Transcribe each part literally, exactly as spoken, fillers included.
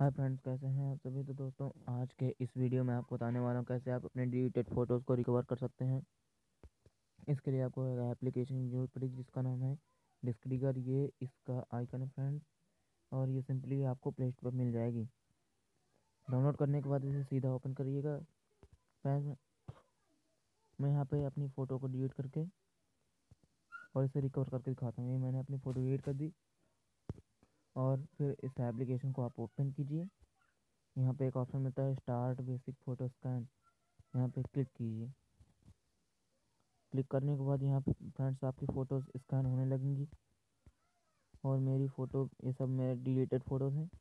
Hi friends, कैसे हैं आप सभी। तो दोस्तों, आज के इस वीडियो में आपको बताने वाला हूँ कैसे आप अपने डिलीटेड फ़ोटोज़ को रिकवर कर सकते हैं। इसके लिए आपको एक एप्लीकेशन की जरूरत पड़ेगी जिसका नाम है डिस्कडिगर। ये इसका आइकन है फ्रेंड्स, और ये सिंपली आपको प्ले स्टोर पर मिल जाएगी। डाउनलोड करने के बाद इसे सीधा ओपन करिएगा। फ्रेंड्स, मैं यहाँ पे अपनी फ़ोटो को डिलीट करके और इसे रिकवर करके दिखाता हूँ। ये मैंने अपनी फ़ोटो डिलीट कर दी, और फिर इस एप्लीकेशन को आप ओपन कीजिए। यहाँ पे एक ऑप्शन मिलता है स्टार्ट बेसिक फ़ोटो स्कैन, यहाँ पे क्लिक कीजिए। क्लिक करने के बाद यहाँ पे फ्रेंड्स आपकी फ़ोटोज़ स्कैन होने लगेंगी, और मेरी फ़ोटो, ये सब मेरे डिलीटेड फ़ोटोज़ हैं।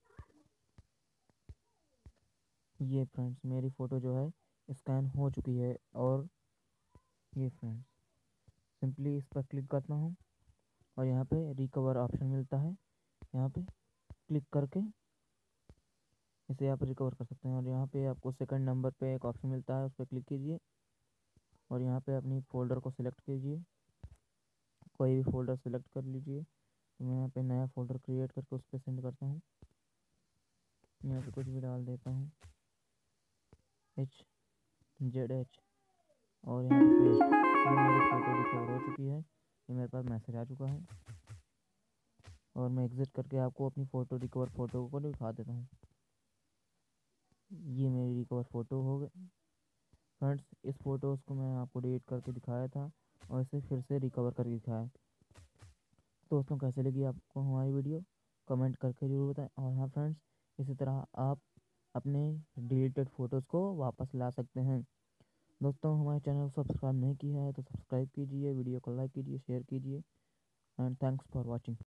ये फ्रेंड्स मेरी फ़ोटो जो है स्कैन हो चुकी है, और ये फ्रेंड्स सिंपली इस पर क्लिक करता हूँ और यहाँ पे रिकवर ऑप्शन मिलता है। यहाँ पे क्लिक करके इसे आप रिकवर कर सकते हैं। और यहाँ पे आपको सेकंड नंबर पे एक ऑप्शन मिलता है, उस पर क्लिक कीजिए और यहाँ पे अपनी फ़ोल्डर को सिलेक्ट कीजिए। कोई भी फ़ोल्डर सेलेक्ट कर लीजिए। तो मैं यहाँ पे नया फ़ोल्डर क्रिएट करके उस पर सेंड करता हूँ। यहाँ पे कुछ भी डाल देता हूँ, एच जेड एच, और यहाँ पे पेस्ट। ये मेरी फ़ोटो रिकवर हो चुकी है। ये मेरे पास मैसेज आ चुका है, और मैं एग्ज़िट करके आपको अपनी फ़ोटो रिकवर फ़ोटो को दिखा देता हूँ। ये मेरी रिकवर फ़ोटो हो गई फ्रेंड्स। इस फ़ोटोज़ को मैं आपको डिलीट करके दिखाया था, और इसे फिर से रिकवर करके दिखाया। दोस्तों, कैसे लगी आपको हमारी वीडियो, कमेंट करके ज़रूर बताएं। और हाँ फ्रेंड्स, इसी तरह आप अपने डिलीटेड फ़ोटोज़ को वापस ला सकते हैं। दोस्तों, हमारे चैनल को सब्सक्राइब नहीं किया है तो सब्सक्राइब कीजिए, वीडियो को लाइक कीजिए, शेयर कीजिए, एंड थैंक्स फॉर वॉचिंग।